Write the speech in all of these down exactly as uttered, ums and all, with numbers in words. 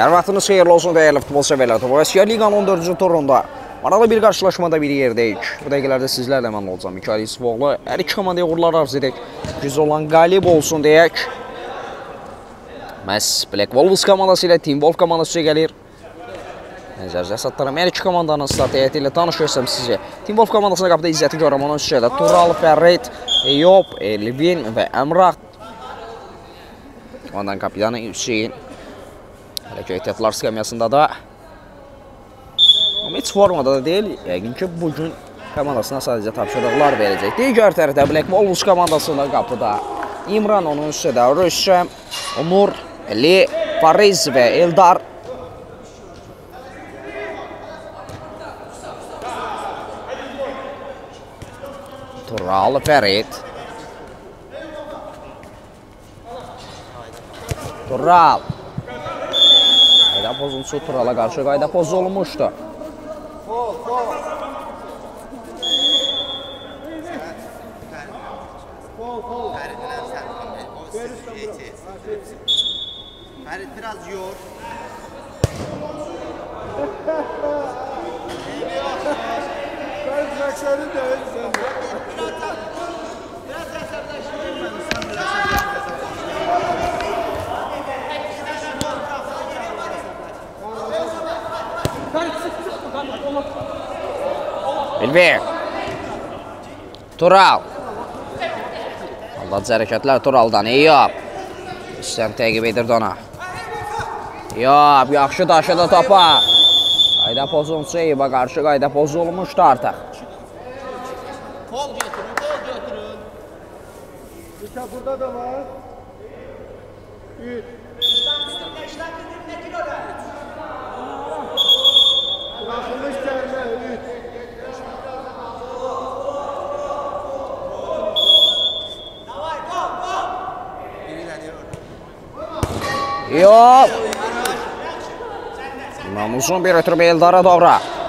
Hər vaxtınız xeyirli olsun dəyərli futbol severlər. Topoqrafya Liqanın on dördüncü turunda maraqlı bir qarşılaşmada bir yerdəyik. Bu dəqiqələrdə sizlərlə mən olacağım. Mikail Yusufoglu. Hər iki komandaya uğurlar arz edək. Güz olan qalib olsun deyək. Məhz Black Wolves komandası ilə Team Wolf komandası gəlir. Nəzərdə satlarım. Hər iki komandanın start heyəti ilə tanış etsəm sizə. Team Wolf komandasına qapıda İzzəti Qoramanın üstündə Tural, Fərrid, Eyüp, Elvin və Əmrah. Komandanın kapitanı Hüseyin. Hələ ki, ehtiyatlar skamyasında da heç formada da deyil. Yəqin ki, bugün komandasına sadəcə tapşırıqlar verəcək. Digər tərəfdə Black Wolves komandasında qapıda İmran, onun üstündə Rüssəm, Onur, Ali, Fariz və Eldar. Tural, Fərid. Tural. Qayda pozuntusu Turala qarşı qayda pozu olunmuşdu. Fərid biraz yor. Fərid məqsədi deyil sən. Biraz əsəbləşdirir məni sən biləsən. Elvi. Tural. Aldadıcı hərəkətlər Turaldan. Eyüp. İstəm təqib edirdi ona. Eyüp, yaxşı daşıdı topa. Qayda pozuntusu Eyüp'a qarşı qayda pozu olmuşdu artıq. Pol götürün, pol götürün. İşte burada da var. üç. Bırakılmış gəlmə, üç. Eyüp. Uzun bir ötürüb Eldar'a doğru.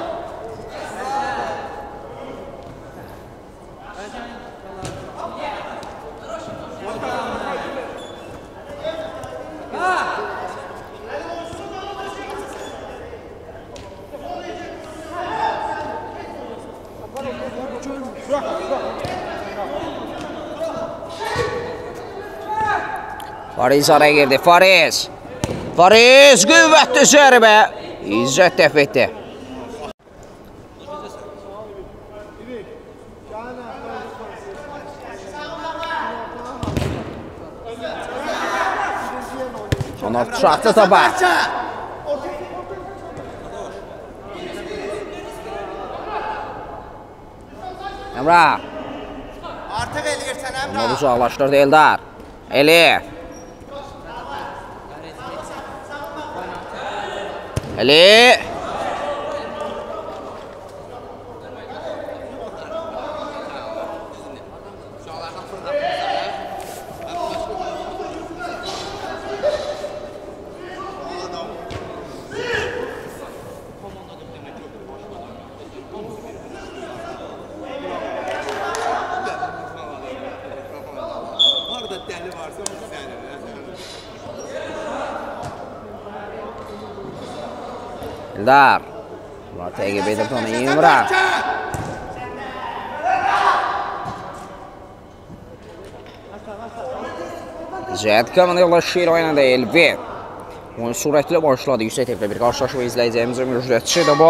Fariz araya girdi. Fariz. Fariz qüvvətli zərbə. İzzət dəf etdi. Sonra çaxdı topa. Əmrah. Artıq eləyirsən Əmrah. Onu uzaqlaşdırdı Eldar. Eli. Ali. Orada dəli varsa onu sənir. Eldar. Bunlar təqib edirdi onu İmran. Ziyad komandayla şiir oynadı Elvi. Oyun sürətli başladı. Yüksək teplə bir qarşılaşma izləyəcəyimizin müjdəçisi də bu.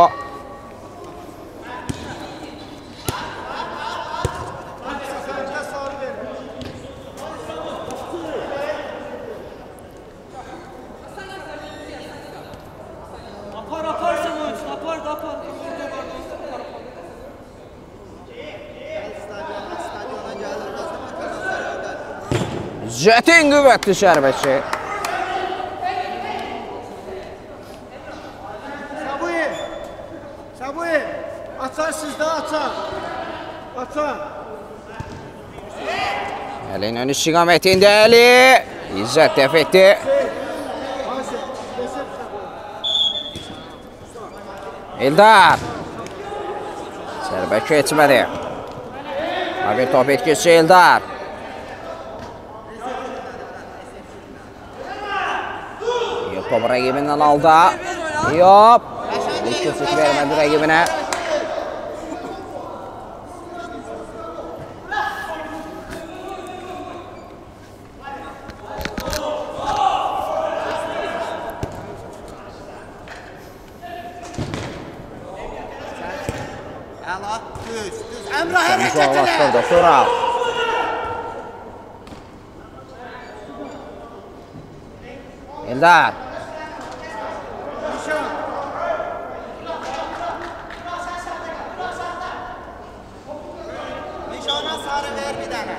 Apar aparsan oyuncu, apar da apar. Zətin qüvvətli şərbəçi. Sabuyev. Sabuyev. Açar sizdə açar. Açar. Əlin ön istiqamətində Əli. İzzət dəf etdi. Eldar. Zərbə keçmədi. Abi top etkisi Eldar. Topu rəqibindən aldı. Eyüp. Heç keçid vermədi rəqibinə. Uzaqlaşdırdı Tural. Eldar. Nişana sarı ver bir dənə.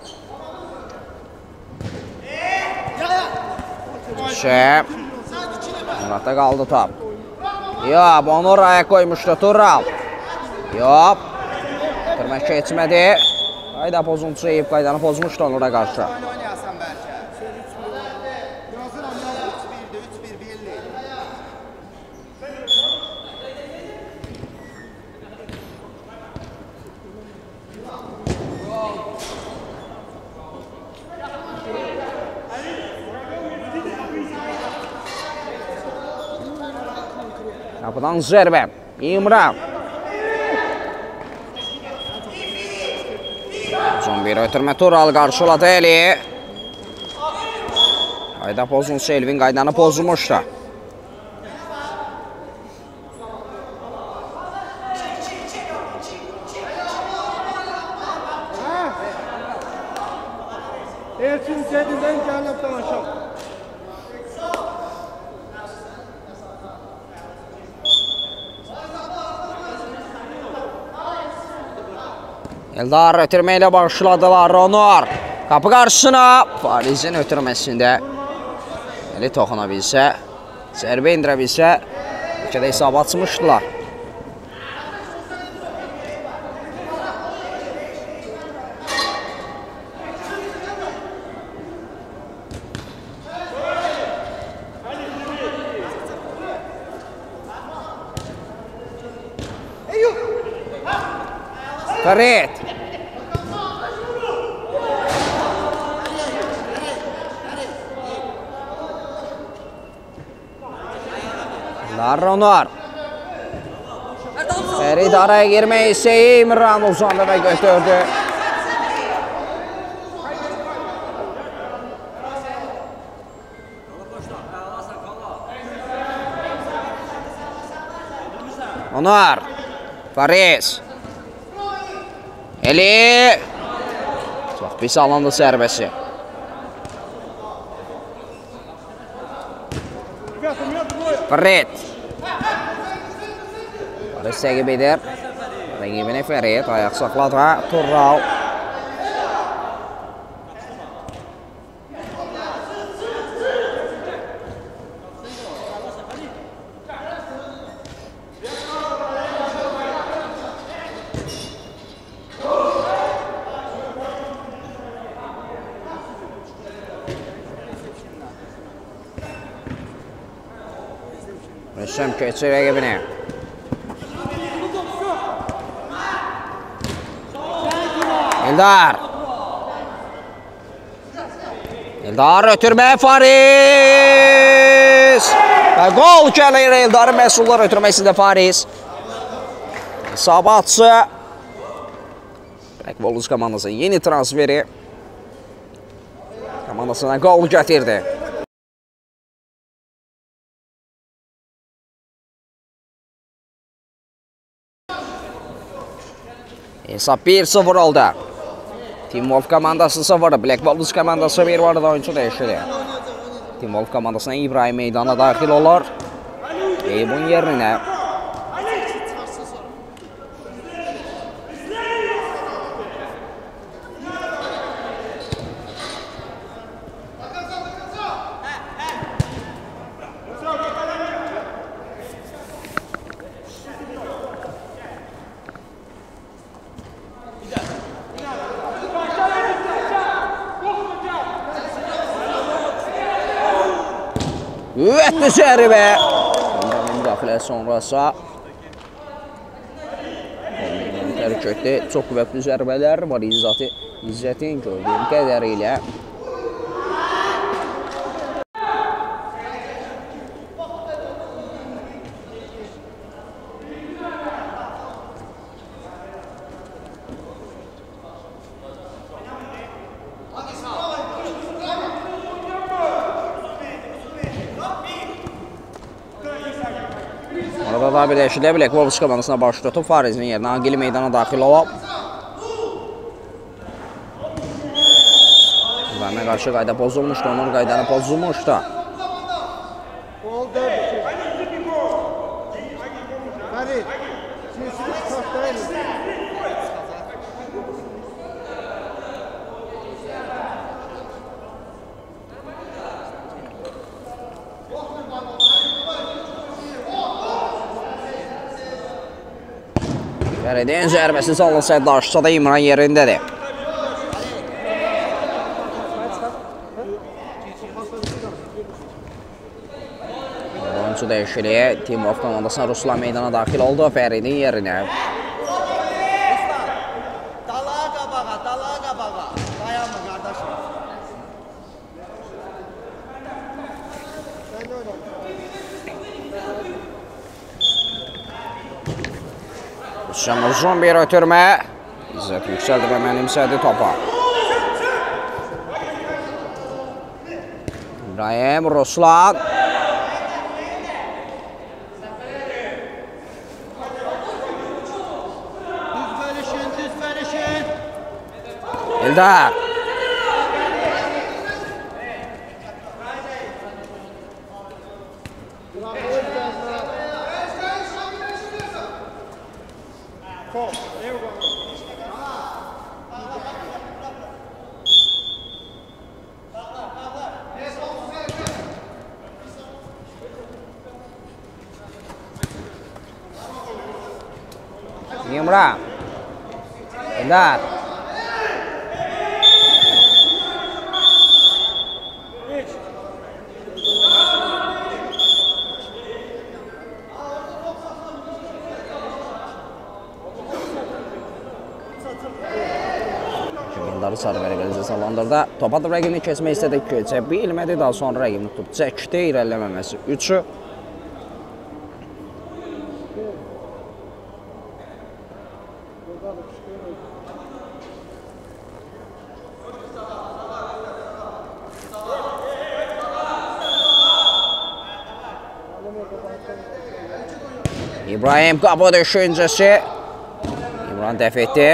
Şey. Murat'ta qaldı top. Eyüp, onu oraya koymuşdu Tural. Eyüp. Bitirmək keçmədi. Qayda pozuntusu Eyüp qaydanı pozmuşdu onlara qarşı. Oynayasan bəlkə. üç birdir, üç bir birli. Kapıdan zərbə. İmran. Son bir ötürmə Tural qarşıladı Eli. Qayda pozuntusu Elvin qaydanı pozmuşdu. Elçin sedindən gəlib danışaq. Eldar ötürmeyle başladılar Onur. Kapı karşısına. Fariz'in ötürmesinde. Eli toxuna bilsə. Zərbə indirə bilsə. İlkədə hesabı açmışdılar. Ferit. Onur. Ferit araya girmeyi ise İmran uzandı ve götürdü. Onur. Fariz. Eli. Çok pis alındı zərbəsi. Ferit. Fariz təqib edir. Rəqibini Ferit ayaq saxladı. Tural. Rüstem keçir rəqibini. Eldar. Eldar ötürmə Fariz. Və gol gəlir Eldarın məhsullar ötürməsində Fariz. Hesabı atsı. Black Wolves komandasının yeni transferi. Komandasına gol gətirdi. Hesap bir sıfır oldu. Team Wolf komandası sıfır. Black Wolves komandası bir vardı oyuncu değişti. Team Wolf komandasına İbrahim meydana daxil olur. Eyüp'ün yerine Üvətli zərbə. Müdaxilə sonrası tərk etdi. Çox qüvvətli zərbələr var İzzəti. İzzətin gördüyüm qədərilə. Daha bir dəyişikliyə Black Wolves komandasına baş tutub. Farizin yerinə Angeli meydana daxil olub. İbrahimə qarşı qayda pozulmuşdu. Onun qaydanı pozulmuşdu. Gol dördü. Hadi. Sinsiniz tahtayın. Fəridin zərbəsi salınsa daşsa da İmran yerindədir. Oyuncu dəyişikliyi Timov komandasına Ruslan meydana daxil oldu. Fəridin yerinə. Dalağa qabağa, dalağa qabağa. Dayanma qardaşım. Sen de oyna. Ruslan uzun bir ötürmə. İzzət yüksəldi və mənimsədi topa. İbrahim, Ruslan. Düz verişin, düz verişin. Eldar. Kol. Ev var. İmran. Eldar. Eldarı sarı verə salandırdı. Topa da rəqibini keçmək istədi, keçə bilmədi. Daha sonra rəqibini tutub çəkdi, irəliləməməsi üçü. İbrahim qapı düşüncəsi. İmran dəf etdi.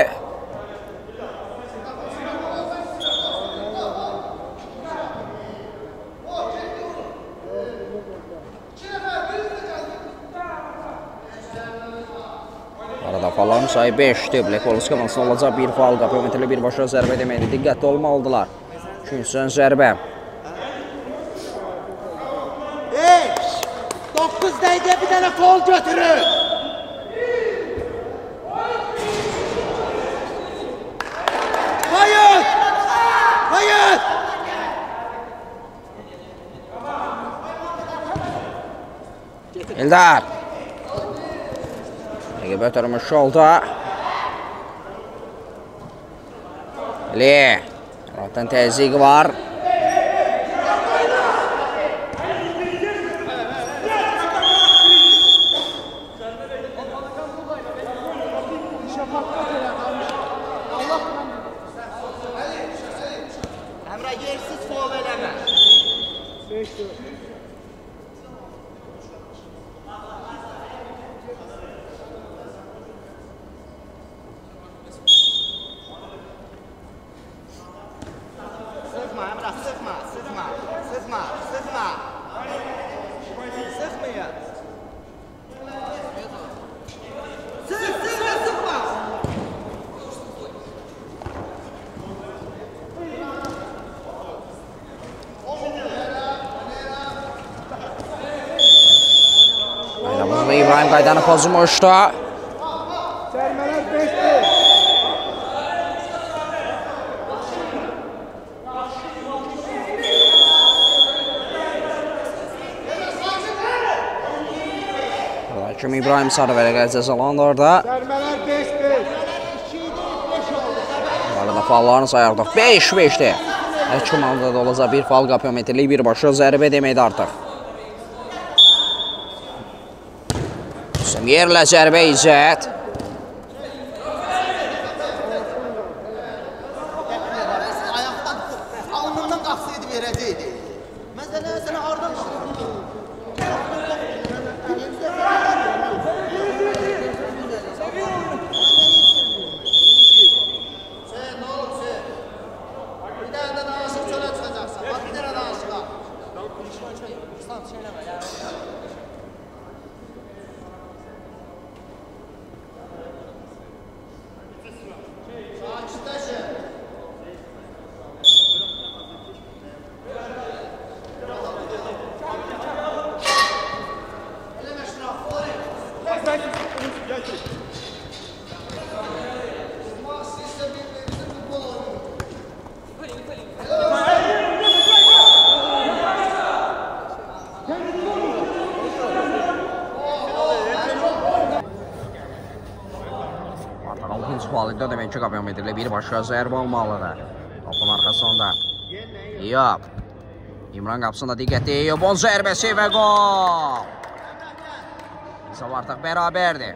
Arada faların sayı beşdir. Black Wolves komandasına olacaq bir faal. Qapıyometrli birbaşa zərbə deməkdir. Diqqətli olmalıdırlar. Üçüncü zərbə. Hey! dokuz dəqiqə bir dənə fol götürün. Hayır! Hayır! Eldar. Rəqib ötürmüş oldu. Ali. Rahatdan təzyiq var. Əmrə yersiz fol eləmə. beş dört. Sıxma Əmrə, sıxma, sıxma, sıxma, sıxma. Sıxmayın. Sıx, sıxma, sıxma. Ayrımızda İbrahim qaydanı pozmuşdu. Sermeler beş bir. Hakim İbrahim sarı verə cəzalandı orada. Sermeler beş bir. Arada faulların sayı artıq beş beşdir. Hər komandada da olacaq bir faul qapıyometrli birbaşa zərbə deməkdir artıq. Yerlə zərbə İzzət. Ayaqdan, alnından qalxsaydı verəcəkdi. Məsələn, sənə hardan qalxsaydı? Validdə demək ki, qapıyan metrlə bir başqa zərbə olmalıdır. Topun arxasında Eyüp. İmran qapısında diqqətli Eyüp'un zərbəsi və qol. Hesab artıq bərabərdir.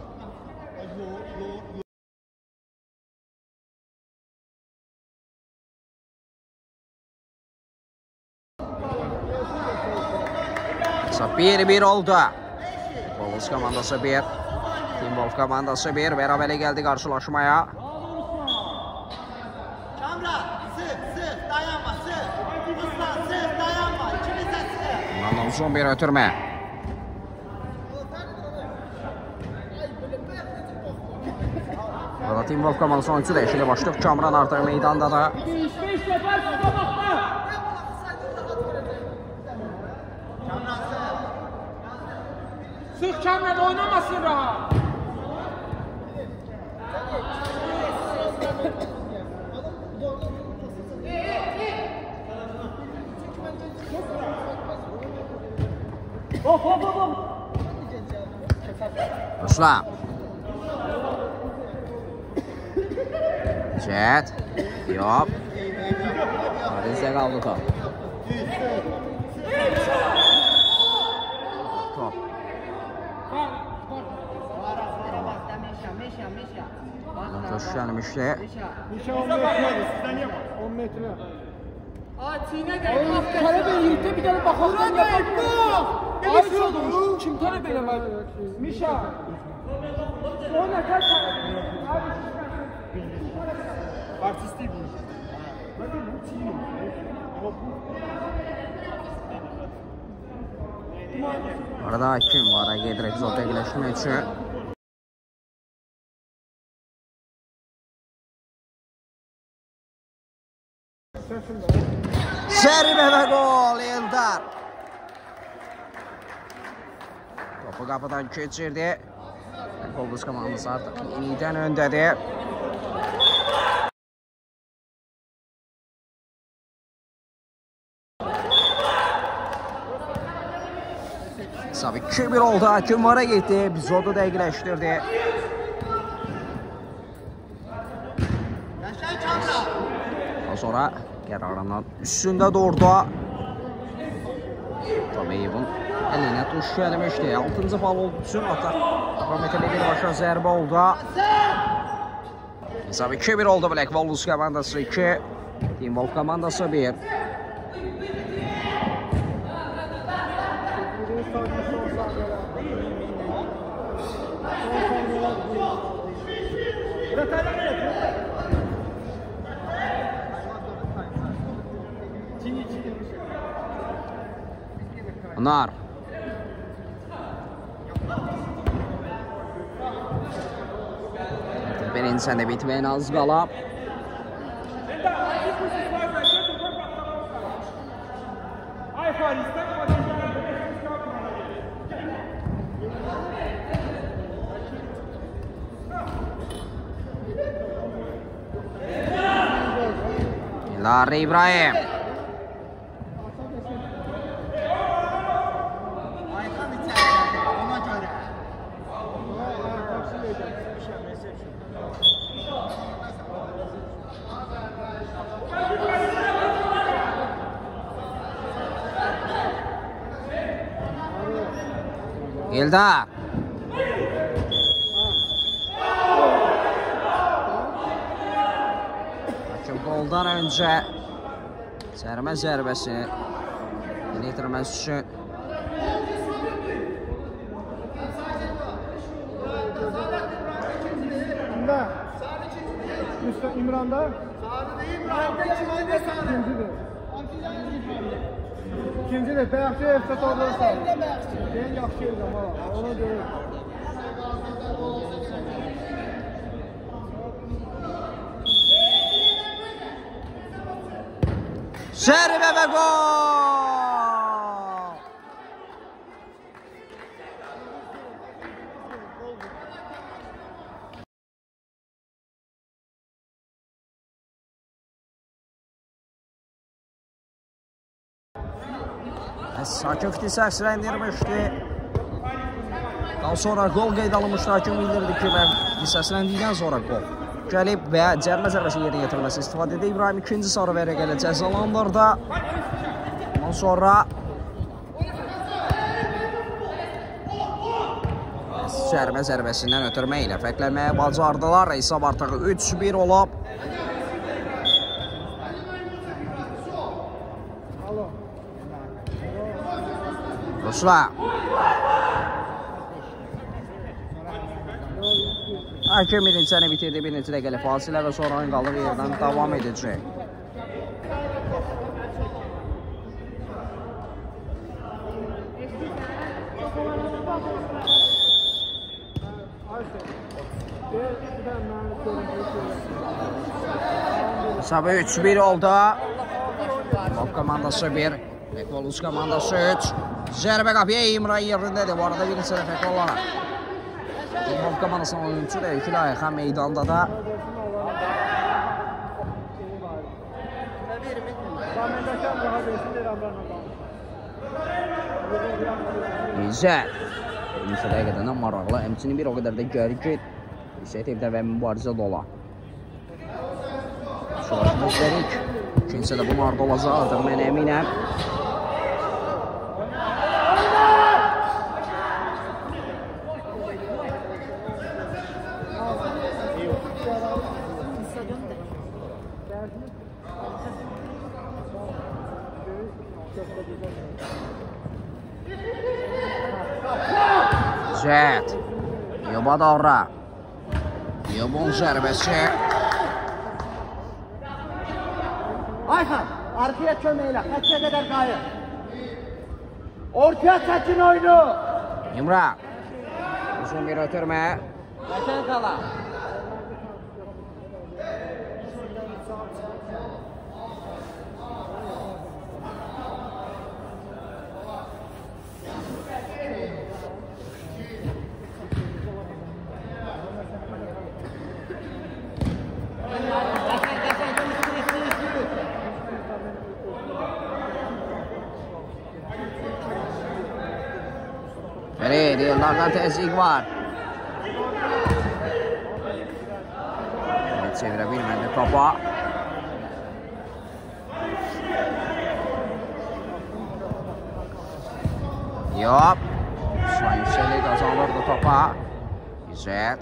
Hesab bir bir oldu. Volus komandası bir. Team Wolf komandası bir. Bərabərlik gəldi qarşılaşmaya. Kamran, sık, sık, dayanma, sık. Ruslan, sık, dayanma. İkimiz de sık. Bundan son bir ötürmə. Burada Team Wolf komandası oyuncu dəyişikliyi başlayıb. Kamran artıq meydanda da. Sık Kamran oynamasın rahat. Hop hop hop hop. Ruslan. Cet. Eyüp. Arizə qaldı top. Top. Köşk gəlmişdi. Nişa on metre. on metre. Ay çiğne gel. Karabey yirte bir tane bakalım. Ay sordu. Kim Karabey var? Mişa. O ne kaç tane? Artist değil bu. Bakın bu çiğne. Arada hakim var. Gedirək zot dəqiqləşdirmək üçün. Zərbə və qol Eldar. Topu qapıdan keçirdi. Volus komandası artıq yenidən öndədir. Hesab iki bir oldu. Hakim vara getdi. Epizodu dəqiqləşdirdi. Yaşay Kamran. Daha sonra qərarından üstündə durdu. Eyüp'un əlinə tuş gəlmişdi. altıncı bal oldu üçün atar. Parametrli bir başa zərbə oldu. Hesab iki bir oldu. Black Volus komandası iki. Team Wolf komandası bir. Anar. Birinci səndə bitməyin az qalab. Larry İbrahim. Aykan içeride, ona göre. Eldar. Hakim goldan öncə sərmə zərbəsini yetirməsi üçün Kimdə? Mustafa İmran'da? İkincidir. İkincidir. Bəyəkçi Efsat orada sağ. Ben yaxşı eləm ha. Ona görə. zərbə və gol! Hakim Fiti səsləndirmişdi. Daha sonra gol qeyd alınmışdı. Hakim bildirdi ki, mən səsləndikdən sonra gol. gəlib və cərimə zərbəsi yerinə yetirilməsi istifadə edə İbrahim ikinci sarı vərəqə ilə cəzalandırdı. Ondan sonra cərimə zərbəsindən ötürmə ilə fərqlənməyə bacardılar. Hesab artıq üç bir olub. Rusla. Hakem birinci səni bitirdi, birinci dəqiqəli fasilə və sonra oyun qaldığı yerdən davam edəcək. Hesabı üç bir oldu. Timov komandası bir, Ekvolus komandası üç. Zərbə qapıya İmran yerindədir. Bu arada birinci dəfə qollanar. Timov komandasının oyuncusu da ikili ayıqa meydanda da. İzzət. Birinci dəqiqədən maraqlı. Həmçinin bir o qədər də gərgin. İzzət evdə və mübarizə dola. Sonra göstərik. İkincisi də bunlar da olacaqdır, mən əminəm. İzzət. Yoba doğru. Yobun zərbəsi. Ayxan, arkaya köməklə, xəttə qədər qayır. Ortaya çəkin oyunu. İmran. Uzun bir ötürmə. Qəşən qala. Ferid, yıllardan təzyiq var. Evet, çevirə bilmədi topa. Yop. Şahin Yükseli kazanırdı topa. İzzət.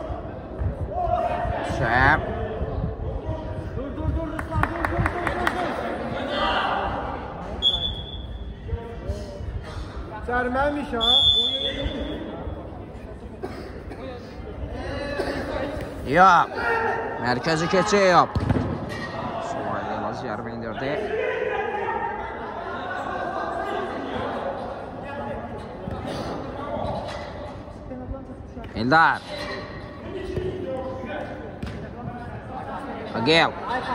Şəm. Sərməmiş ha. Yop. Mərkəzi keçək yop. Suaylı Elaz yarım indirdi. Eldar. Agel.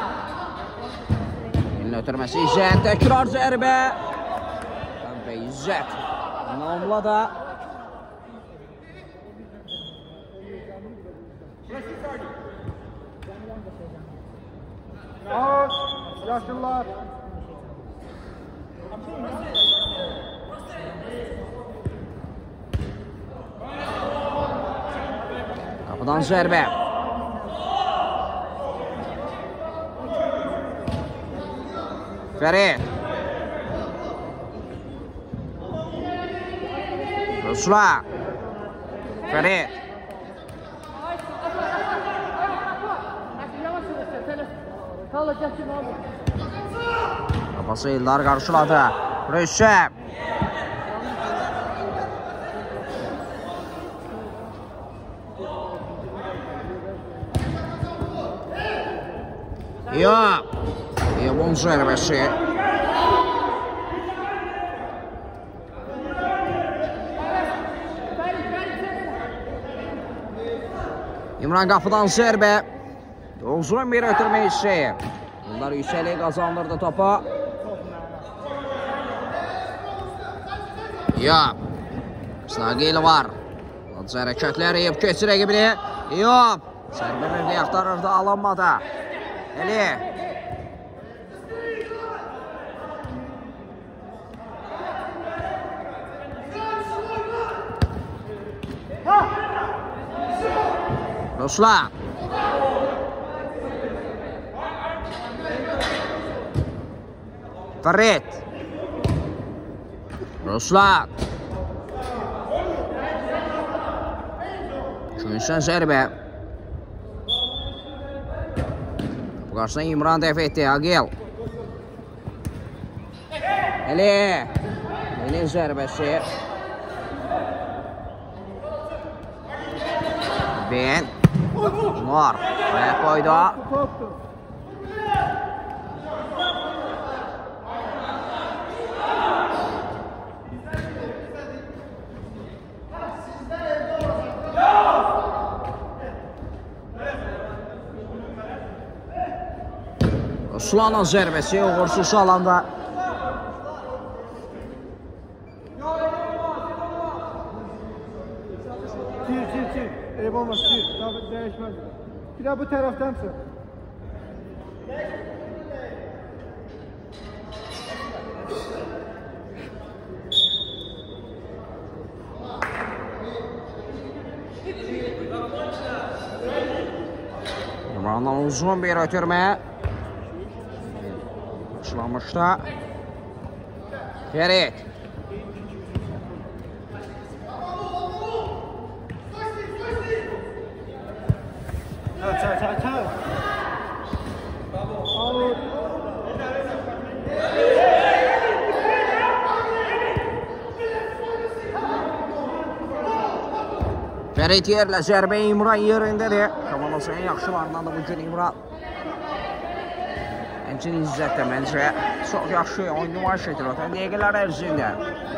Elini ötürməsi İzzət. Təkrar zərbə. Və İzzət. Namla da. Ağır, yaşlılar. Kapıdan zərbə. Ferid. Rusla. Ferid. Kafası Eldar karşıladı. Rüşşəm. Yok. Yobun zərbəsi. İmran qapıdan zərbə. Uzun bir ötürmə işi. Bunlar Yükseli kazandırdı topa. Yop. Snagil var. Hərəkətlər yiyib keçir rəqibini. Yop. Sərbə birdə yaxtarırdı, alınmadı. Eli. Ruslan. Ferret. Ruslan. Kümüşdən zərbə. Bu qarşısına İmran dəf etdi. Agil. Eli. Eli zərbəsi. Ben. Var. Ayak koydu. Ruslan'ın zərbəsi uğursuz alanda. Çir, çir, çir. Eyb olmaz, çir. Daha değişmez. Bir daha bu taraftan çık. İmran'dan uzun bir ötürmə. Başlamışda. Ferit. Çal, çal, çal, çal. Out. Ferit yerlə zərbə İmran yerindədir. Komandasının yaxşılarından da bugün İmran. Həmçinin İzzət də məncə çox yaxşı oyun nümayiş edir. Dəqiqələr ərzində.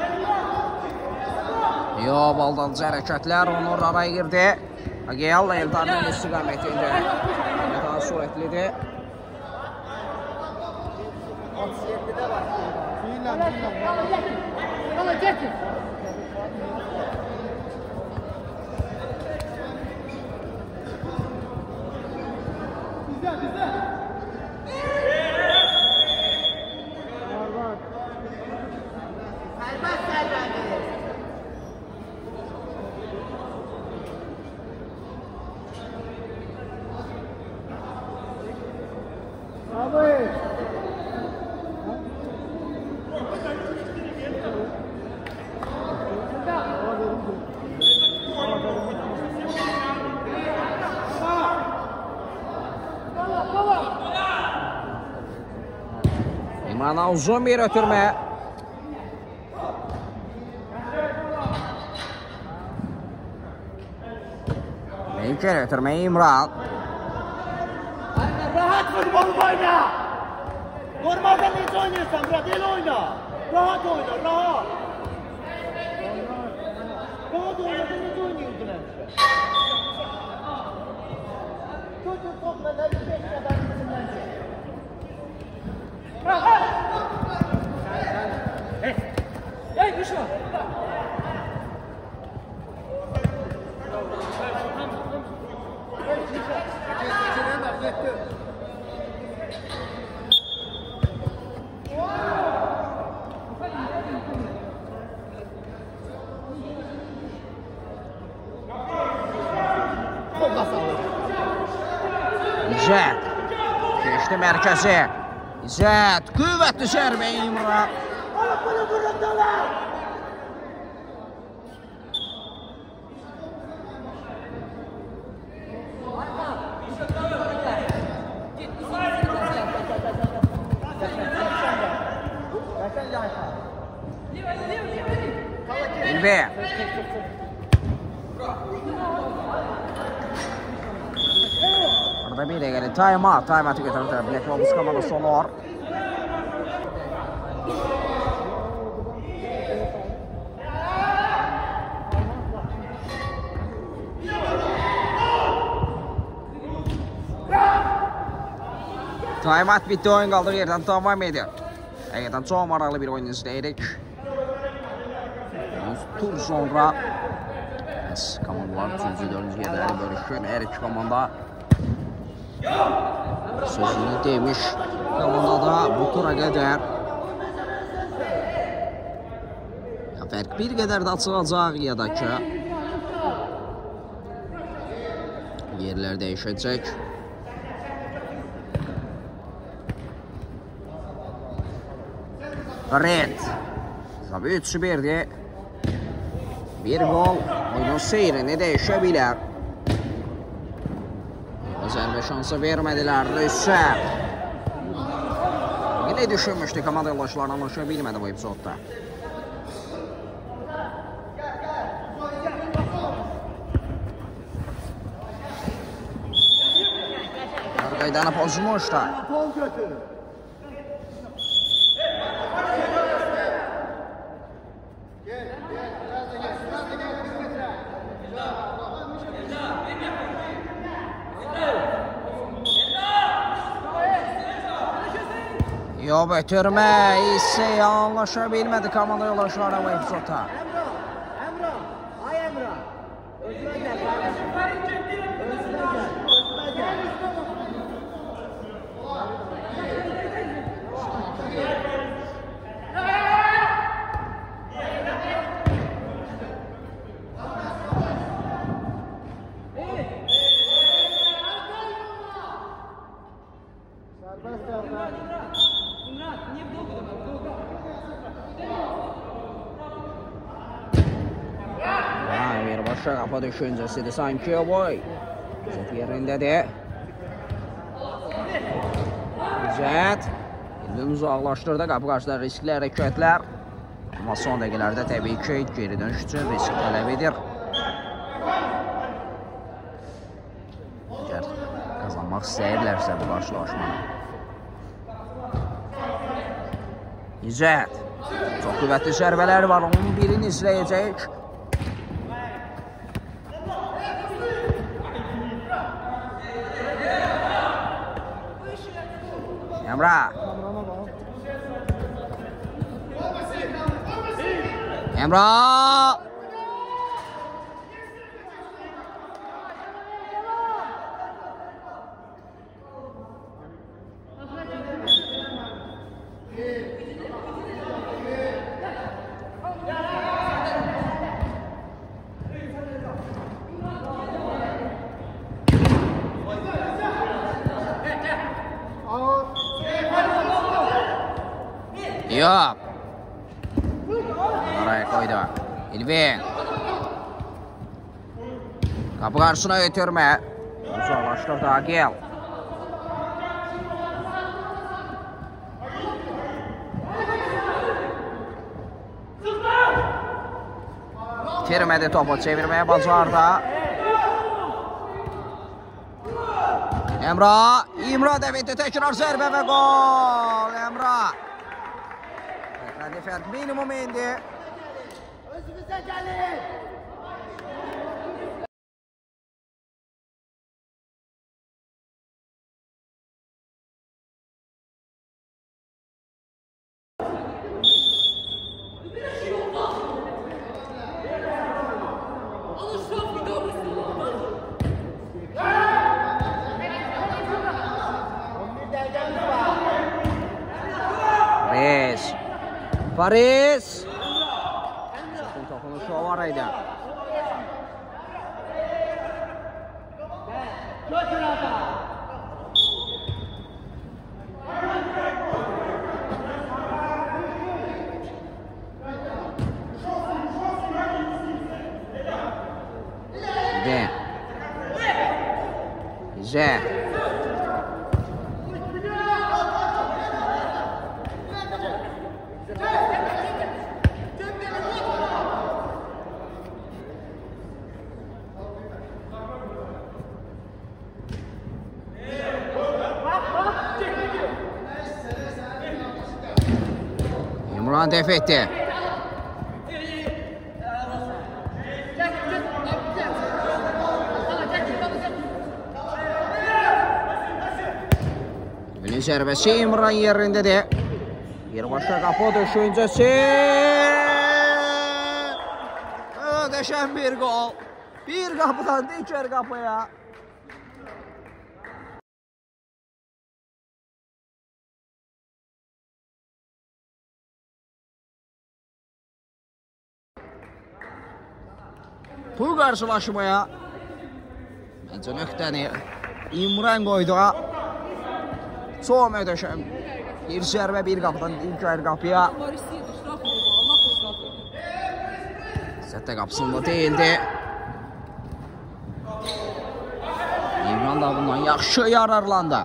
Yob aldanıcı hərəkətlər onun araya girdi. Agiyal Eldar'ın istiqamətində daha sürətlidir. İmran'a uzun bir ötürmə. Mümkün ötürmə İmran. Rahat futbol oyna. Normalde ne oynuyorsan bırak el oyna. Rahat oyna, rahat. Rahat oyna, ne oynuyordun hemşe? Çocuk topla, bir beş kadar gitsinler. Rahat. Hey, hey düşme. İzzət. Keçdi mərkəzi. İzzət. Qüvvətli zərbə İmran. Alıp bunu vurundalar. İlbi. Arada bir de geldi. Time out. Time out'ı götürdü. Black Wolves komandası olur. Time out bitti. Oyun kaldığı yerden devam ediyor. Hakikaten çok maraqlı bir oyun izleyirik. Tur sonra komandalar üçüncü, dördüncü yerləri bölüşür. Hər iki komanda sözünü demiş. Komandada bu tura qədər ya fərq bir qədər də açılacaq ya da ki yerlər dəyişəcək. Red. Tabii üç birdi. Bir gol oyunun seyrini dəyişə bilər. Zərbə şansı vermədilər. Rüssəl. Yine düşünmüşdü komanda yoldaşlarına anlaşa bilmədi bu epizodda. Qaydana pozmuşdu. Pol götür. Yo götürmə isə anlaşa bilmədi komanda yoldaşlarına bu epizodda. Emrah, ay Emrah. Özünə gəl. Özünə gəl. Özünə gəl. Bir başa qapı düşüncəsidir sanki boy. İzzət yerindədir. İzzət. İlmin uzaqlaşdırdı qapı qarşıda riskli hərəkətlər. Amma son dəqiqələrdə təbii ki geri dönüş üçün risk tələb edir. Əgər qazanmaq istəyirlərsə bu qarşılaşmanı. İzzət. Çox qüvvətli zərbələr var. Onun birini izləyəcək. Emrah. Emrah. Yok. Oraya koydu. İlvin. Kapı karşısına götürme. Uzaklaştır daha gel. Bitirmedi topu, çevirmeye bacardı. Emrah. İmrah devirdi, tekrar zərbə ve gol. Emrah. Defət minimum indi. Özümüzə gəlin. Paris. Paris. Sakın topunuşu o var idi. Götür adam. Güzel. Güzel. İmran def etti. Bilin zərbəsi İmran yerindədir. Bir başqa qapı düşüncəsi. Ödəşən bir gol. Bir qapıdan digər qapıya. Bu qarşılaşmaya məncə nöqtəni İmran qoydu. Çox möhtəşəm Bir zərbə bir qapıdan ilk ayrı qapıya. İzzət də qapısında deyildi. İmran da bundan yaxşı yararlandı.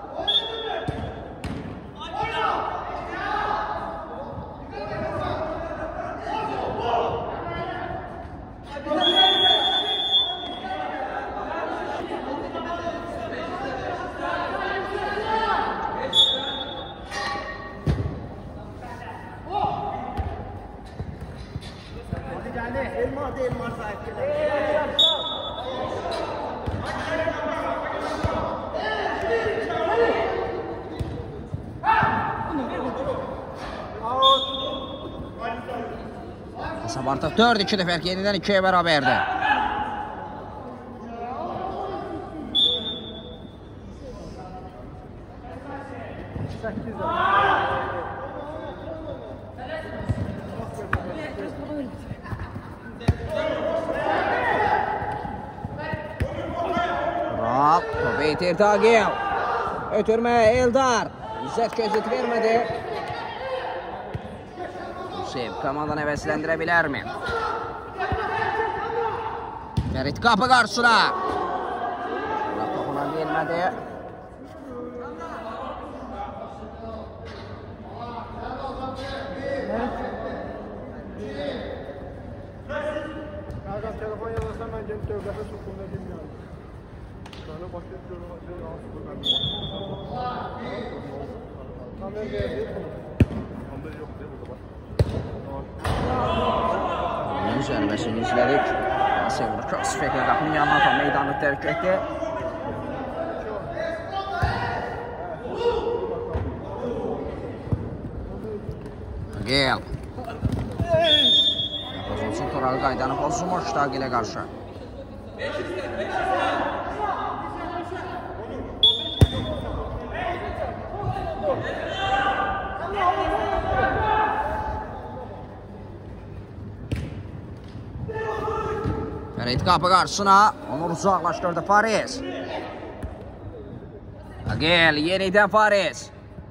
Elmar değil, Elmar sahip gelir. Kasab artıq dörd ikidir fərq, yenidən ikiyə bərabərdir. Rab, topu itirdi Agil. Ötürmə Eldar. İzzət gözət vermədi. Hüseyin komandanı əvəzləndirə bilərmi? Ferit qapı qarşısına. Toxuna vermədi. Ağam telefon yazarsan mən gəlib dövlətə soxuluna bilmirəm. Şöyle başlayıp görüyorlar. Kamer verdi. Kamer yok değil burada bak. Onun zərbəsini izlədik. Sevur Krossfekə qapının yanına atan meydanı tərk etdi. Agil. Pozulsun Toral qaydanı pozulmuş Agilə qarşı. Ferit qapı qarşısına, onu uzaqlaşdırdı Fariz. Agil, yenidən Fariz.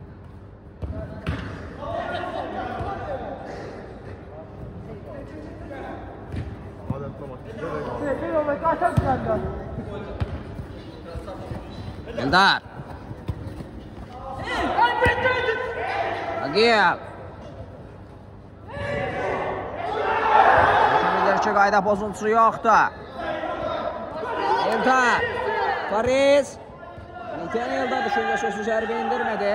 Eldar. Agil. Ki qayda pozuntusu yoxdur. Eldar. Fariz. Nitən Eldar düşüncə sözü zərbə indirmədi.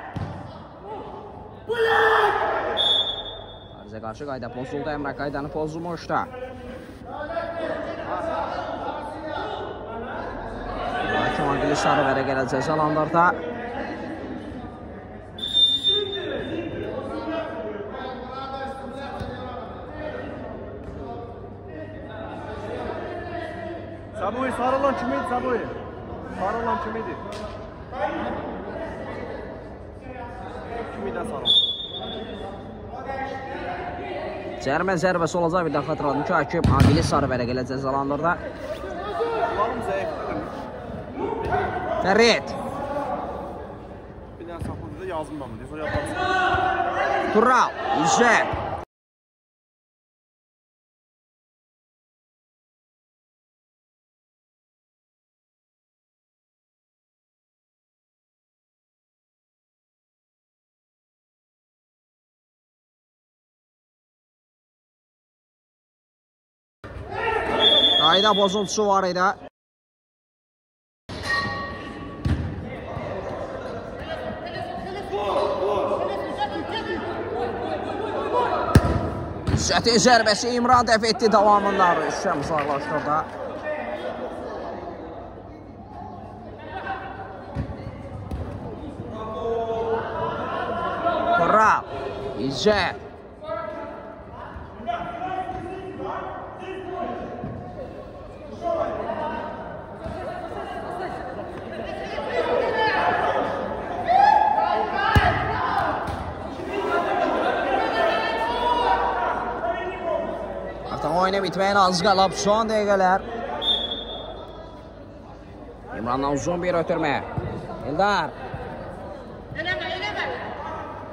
Farizə qarşı qayda pozuldu. Əmrə qaydanı pozulmuşdu. Hakim Agili sarı vərəqələ cəzalandırdı. Saboy sarılan kimiydi Saboy? Sarılan kimiydi? Kimiden sarılan? Cərmə zərbəsi olacaq bir də xatırladım ki, hakim Agili sarı vərəqələ cəzalandırdı. Umarım zəifdir. Ferit. Bir dənə sapıqda yazım ben bunu. Sonra yaparsın. Tural. İzzət. Qayda pozuntusu var idi. İzzətin zərbəsi İmran dəf etdi davamında. Rüstəm uzaqlaşdırdı. Tural. İzzət. Oyuna bitməyən az qalıb son dəqiqələr. İmrandan uzun bir ötürmə. Eldar.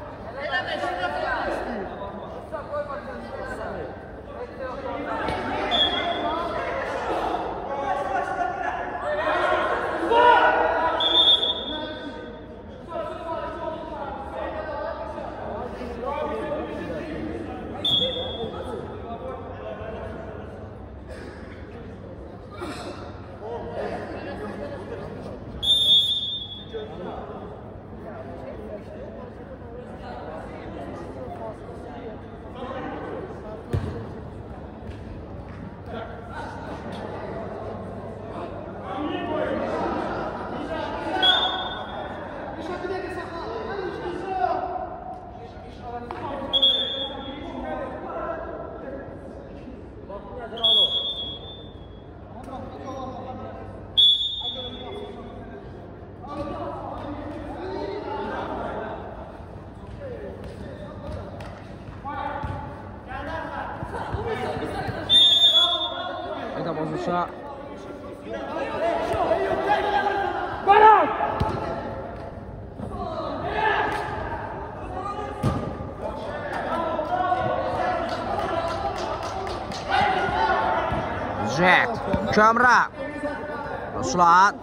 Kamran. Ruslan.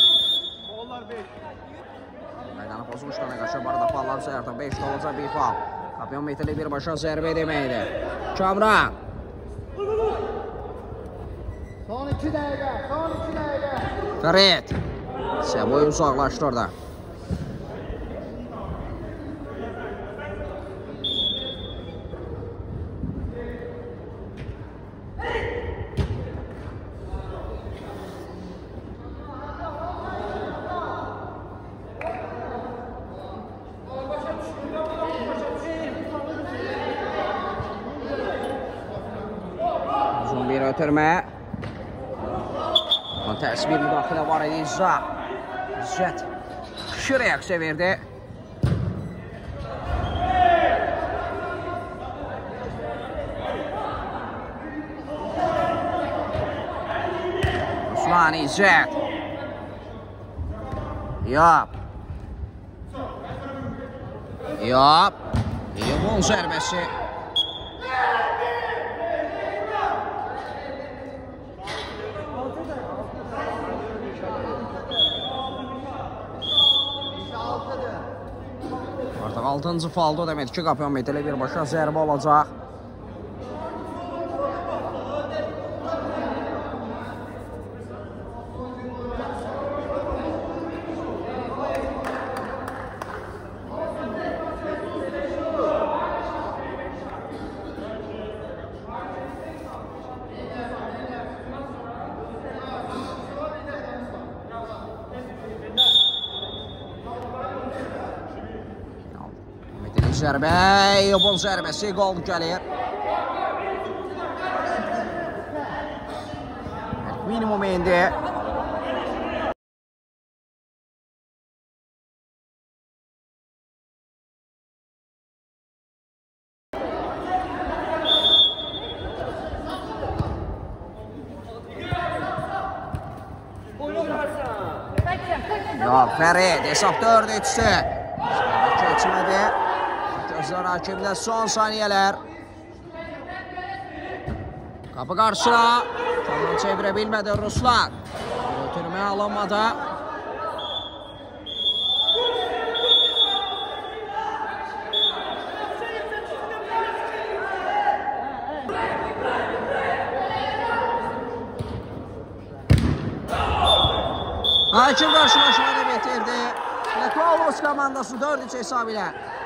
Meydanı pozmuşdan qarşı barada fallar sayardı. beş olacaq bir fal. Kapyon metali birbaşa zərbə deməkdir. Kamran. Son iki dəqiqə, son iki dəqiqə. Ferit. Səboyu uzaqlaşdırdı. Uzun bir ötürmə. Təəssüf bir müdaxilə var idi İzzət. İzzət yaxşı reaksiya verdi. Ruslan İzzət. Yap. Yap. Yumul zərbəsi. Artıq altıncı falda o demək ki, Kapyon metali birbaşa zərbə olacaq. Zərbə, Yobon zərbəsi, qol gəlir. Minimum indi. Ya Ferit, hesab dörd üçdü. Keçmədi. Gözlər hakimdə son saniyələr. Kapı qarşısına. Kamran çevirə bilmədi Ruslan. Ötürmə alınmadı. Hakim qarşılaşmanı bitirdi. Ve Kovros komandası dörd üç hesabıyla